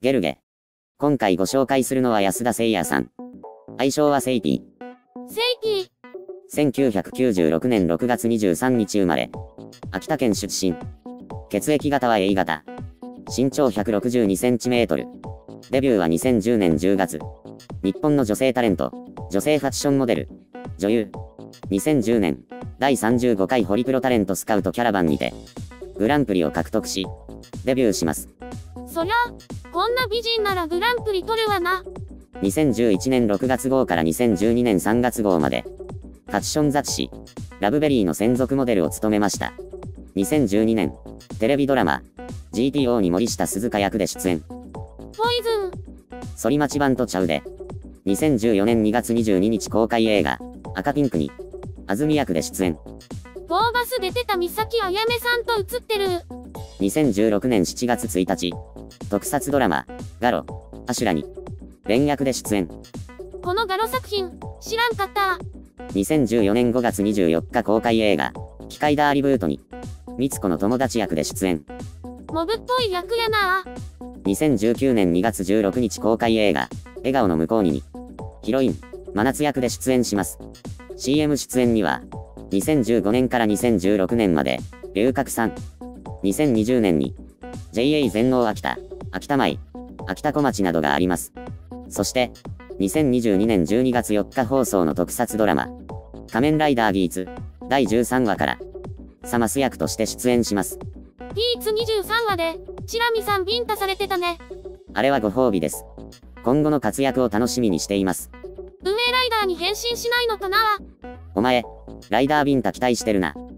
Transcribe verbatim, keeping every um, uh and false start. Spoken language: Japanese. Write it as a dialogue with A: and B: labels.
A: ゲルゲ。今回ご紹介するのは安田誠也さん。愛称はセイピー。
B: セイピー。
A: せんきゅうひゃくきゅうじゅうろくねんろくがつにじゅうさんにち生まれ。秋田県出身。血液型は エー 型。身長ひゃくろくじゅうにセンチメートル。デビューはにせんじゅうねんじゅうがつ。日本の女性タレント、女性ファッションモデル、女優。にせんじゅうねん、だいさんじゅうごかいホリプロタレントスカウトキャラバンにて、グランプリを獲得し、デビューします。
B: そりゃ、こんな美人ならグランプリ取るわな。
A: にせんじゅういちねんろくがつ号からにせんじゅうにねんさんがつ号まで、ファッション雑誌、ラブベリーの専属モデルを務めました。にせんじゅうにねん、テレビドラマ、ジーティーオー に森下鈴鹿役で出演。
B: ポイズン。
A: 反町版とちゃうで。にせんじゅうよねんにがつにじゅうににち公開映画、赤ピンクに、安住役で出演。
B: フォーバス出てた三崎あやめさんと写ってる。
A: にせんじゅうろくねんしちがつついたち、特撮ドラマ、ガロ、アシュラに、レン役で出演。
B: このガロ作品、知らんかった。
A: にせんじゅうよねんごがつにじゅうよっか公開映画、機械ダーリブートに、みつこの友達役で出演。
B: モブっぽい役やな。
A: にせんじゅうきゅうねんにがつじゅうろくにち公開映画、笑顔の向こうにに、ヒロイン、真夏役で出演します。シーエム 出演には、にせんじゅうごねんからにせんじゅうろくねんまで、龍角散。にせんにじゅうねんに、ジェイエー 全農秋田、秋田米、秋田小町などがあります。そして、にせんにじゅうにねんじゅうにがつよっか放送の特撮ドラマ、仮面ライダーギーツ、だいじゅうさんわから、サマス役として出演します。
B: ギーツにじゅうさんわで、チラミさんビンタされてたね。
A: あれはご褒美です。今後の活躍を楽しみにしています。
B: 運営ライダーに変身しないのかな？
A: お前、ライダービンタ期待してるな。